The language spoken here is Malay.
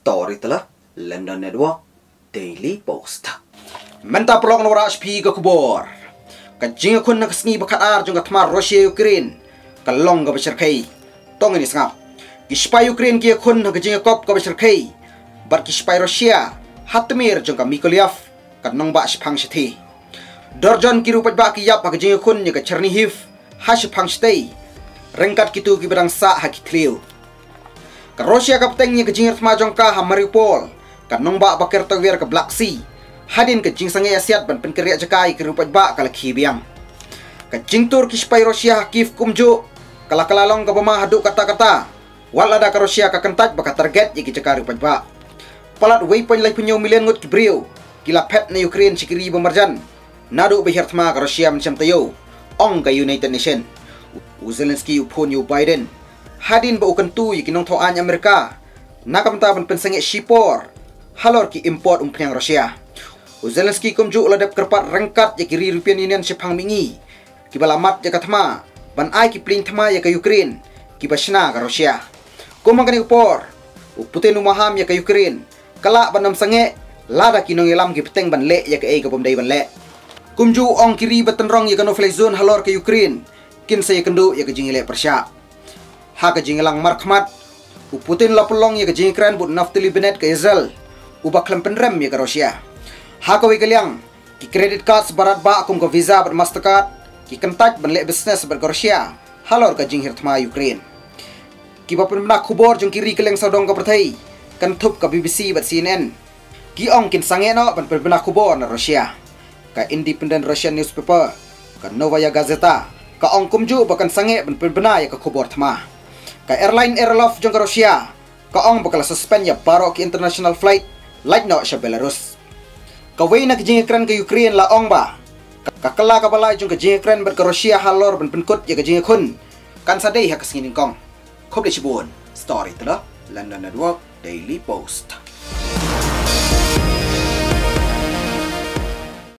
story telah London Network Daily Post. Menta pelong nora HP ke kubor. Kajing kun nak sengi bakat ar jung katmar Rusia Ukraine. Kalong ke bercerkai. Tong ini sengap. Kispai Ukraine kia kun kajing kop ke bercerkai. Bar kispai Rusia hatmir jung ka Mykolaiv kanong ba shpang shthi. Dorjon kirupat ba kiyap kajing kun nya ka Chernihiv ha shpang shthi. Rengkat kitu ki bedang sa ha kitliu. Ka Rusia kapteng nya kajing tma jong ka Mariupol. Kanong ba bakir tawir ke Black Sea. Hadin ke jing sangai asiat ban penkeriak jakai ke rupat ba kala kibiang. Ke jing tur kispai Rusia kif kumju kala kalalong ke bama haduk kata-kata. Walada ke Rusia ka kentat baka target yaki jakai rupat ba. Palat weapon lai punyo milian ngut kibriu. Kila pet na Ukraine sikiri bemarjan. Nadu behir tma ke Rusia macam tayo. Ong ke United Nation. Zelensky upon yu Biden. Hadin ba ukentu yaki nong toan Amerika. Nakamta ban pensengit shipor. Halor ki import umpiang Rusia. Zelensky kumju ladap kerpat rengkat ya kiri European Union sepang mingi. Kibalamat ya katma ban ai ki pling thma ya ke Ukraine. Kibashna ka Rusia. Kumangkani upor. Putin umaham ya ke Ukraine. Kala banam sange lada kinong ilam ki peteng ban le ya ke ai ka bomdai ban le. Kumju ong kiri batenrong ya ke no fly zone halor ke Ukraine. Kin saya kendu ya ke jingile Persya. Ha ke jingilang markmat. Putin lapulong ya ke jingikran but Naftali Bennett ke Israel. Ubah klempen rem ya ke Rusia. Hakawi kaliang ki credit card sebarat ba akum ke visa ber Mastercard ki kentat benlek bisnes ber Rusia halor ka jinghir thma Ukraine ki bapun bena khubor jong kiri keleng sodong ka perthai kan thup ka BBC ber CNN ki ong kin sange no ban bena khubor na Rusia ka Independent Russian newspaper ka Novaya Gazeta ka ong kumju bakan sange ban bena ya ka khubor thma ka airline Aeroflot jong ka Rusia ka ong bakal suspend ya baro ki international flight like no sa Belarus. Kawai nak jingkran ke Ukraine la ong ba. Kakala ka balai jung ke jingkran ber ke Rusia halor ben penkut ya ke jingkun. Kan sadai hak singin kong. Khop de chibun. Story telah London Network Daily Post.